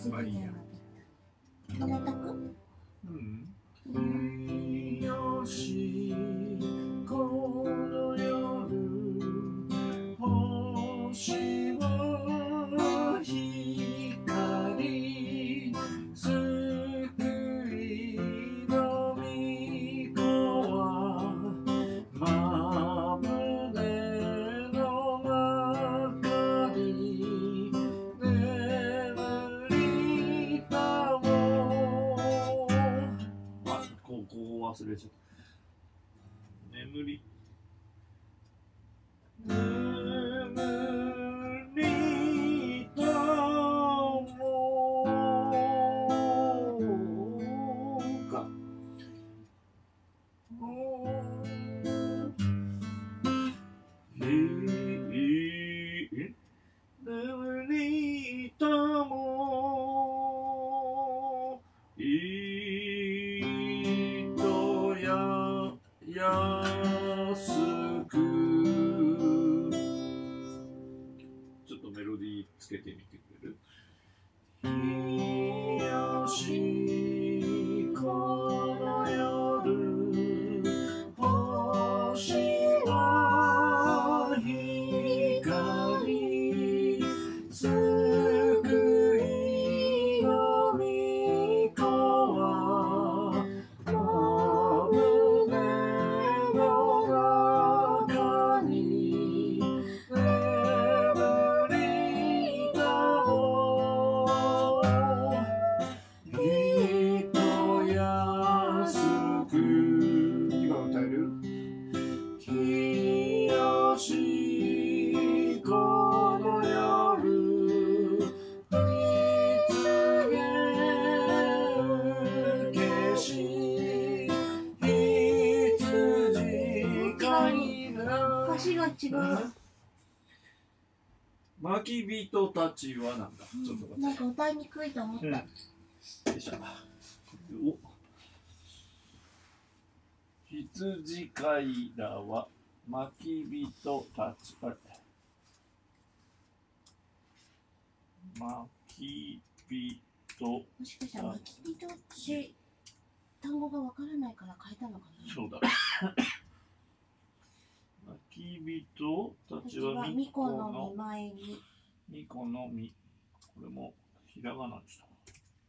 まあいいや。 止めとく？ うん。よしこの夜星は光救いの御子は胸の中に眠りたもあ、ここ忘れちゃった。眠りたもか眠りたも糸や安くちょっとメロディーつけてみてくれる？日吉この夜星は光救いの御子は胸の中に眠りたも人安く今歌える？日吉この夜見つめ消し羊飼いな歌詞が違う。 まき人たちはなんだ。ちょっと待って。 なんか歌いにくいと思った。 よいしょ。お羊飼いらはまき人たち。あれまき人。 もしかしたら、まき人って単語がわからないから変えたのかな。 そうだ。まき人たちはみこの見前に。 みこのみ。これもひらがなにした。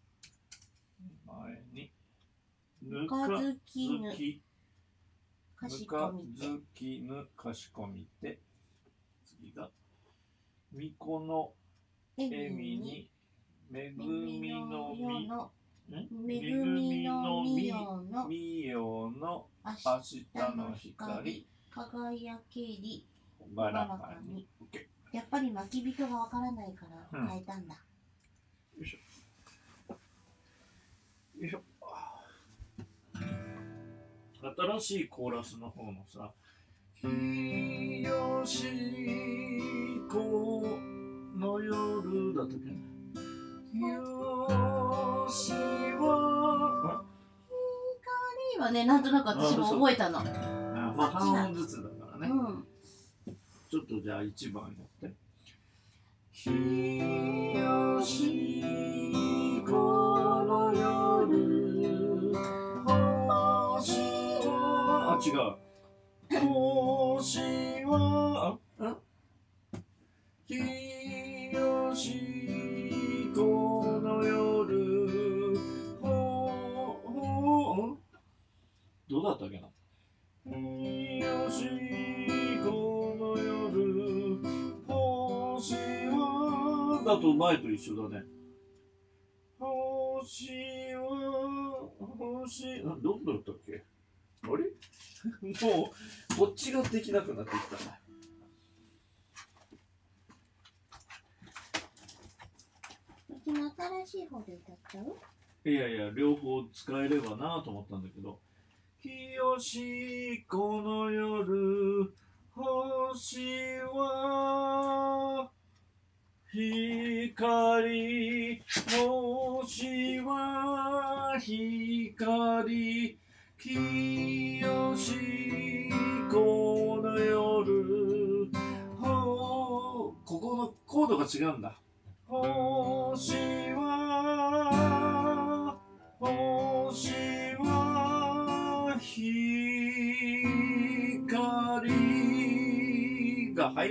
前に。ぬかずきぬ。 かしこみて。 ぬかずきぬかしこみて。次が。みこのえみに。めぐみのみ。 めぐみのみよの。 みよの。明日の光。 輝けり。 ばらかに。 やっぱり巻き人がわからないから変えたんだ。 よいしょ。よいしょ。新しいコーラスの方のさ、日吉この夜だったっけ？よしは光はね、なんとなく私も覚えたの。 まあ半音ずつだからね。 うん。 ちょっとじゃあ1番やって。日吉この夜星は違う。星は日吉この夜どうだったっけな。日吉この夜星はだと前と一緒だね。星は星どんだったっけ？あれもうこっちができなくなってきたね。 うちの新しい方で歌っちゃう？ いやいや、両方使えればなと思ったんだけど。日吉この夜星は光星は光日吉この夜ここのコードが違うんだ。星は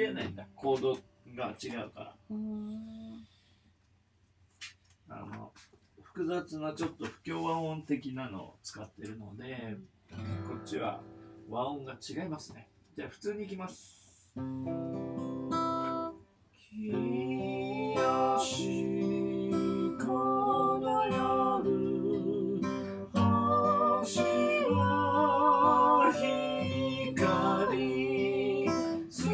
れないんだ。コードが違うから。複雑なちょっと不協和音的なのを使ってるので、こっちは和音が違いますね。じゃあ普通にいきます。日吉この夜星は光救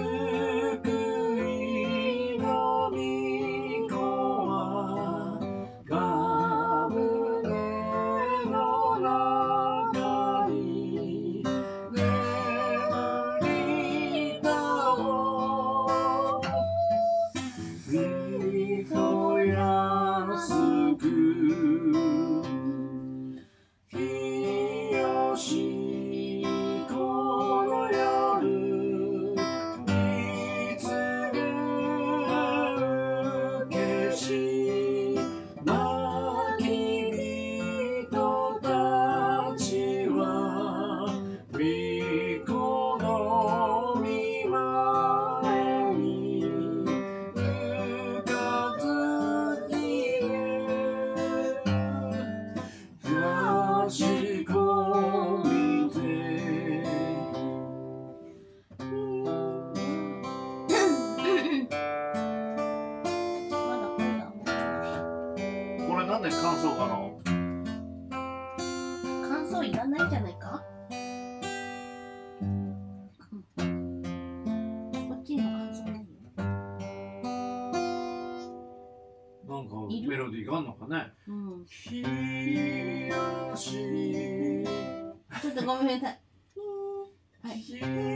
いの御子はが胸の中に眠りたをみとやすく日吉この夜見つめる景色泣き人たちは御子の御前にぬかずきれ差し込みてこれなんで感想かな。 感想いらないんじゃないか。こっちの感想ないよ。 なんかメロディーがあんのかね。日吉ちょっとごめんなさい。 日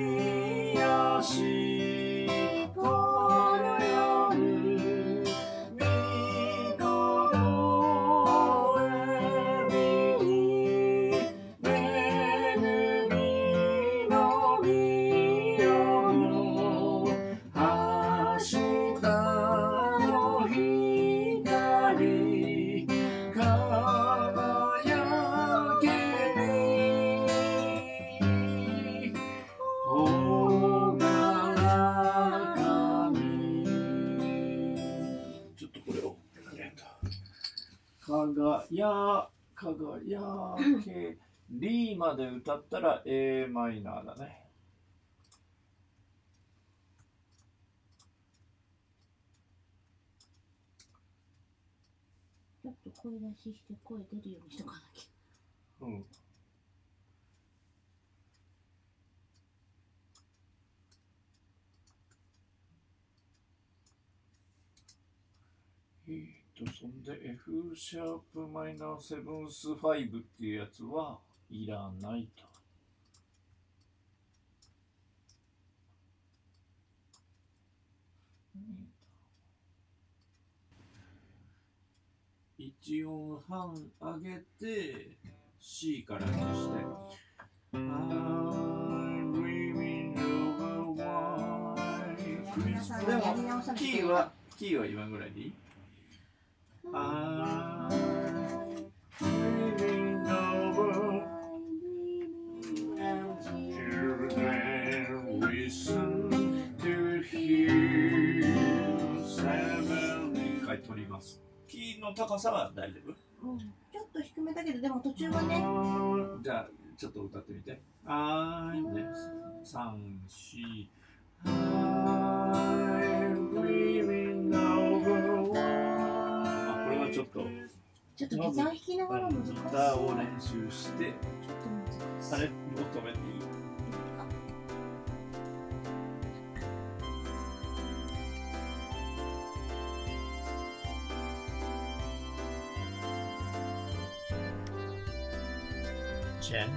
吉この夜御子の恵みに恵みの御代明日の光輝けにほがらかに。ちょっとこれを輝けリまで歌ったら A マイナーだね。 ちょっと声出しして声出るようにしとかなきゃ。 そんで F シャープマイナーセブンス5っていうやつはいらないと。1音半上げて C からにして I'm dreaming of a white Christmas でもキーは今ぐらいでいいI'm dreaming of and children listen to hear seven 一回取ります。キーの高さは大丈夫？ ちょっと低めだけど、でも途中はね。 じゃあちょっと歌ってみて。I'm ね、3、4 I'm dreaming of a white これはちょっとギター弾きながら難しい。 ギターを練習して、あれもう止めていい？gently.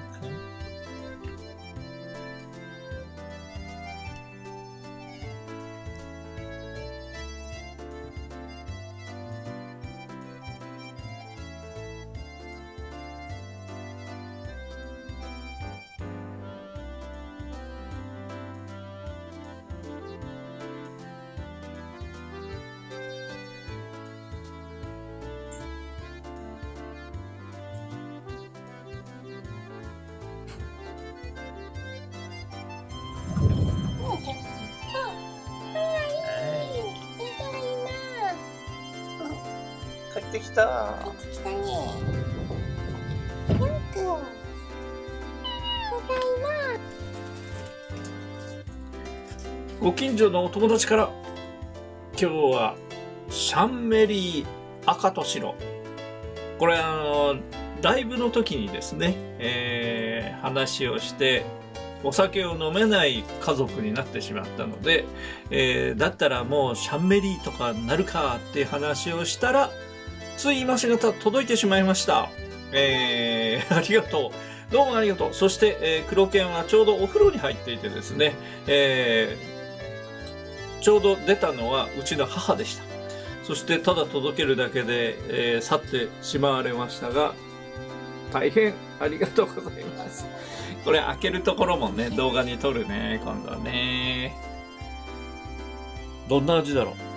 帰ってきた。 帰ってきたね。りょうくん。ただいま。 ご近所のお友達から今日はシャンメリー赤と白、これライブの時にですね、話をしてお酒を飲めない家族になってしまったので、だったらもうシャンメリーとかなるかっていう話をしたら、つい今しがた届いてしまいました。ありがとう。どうもありがとう。そして、黒犬はちょうどお風呂に入っていてですね、ちょうど出たのはうちの母でした。そしてただ届けるだけで、去ってしまわれましたが、大変ありがとうございます。これ開けるところもね、動画に撮るね、今度はね。どんな味だろう。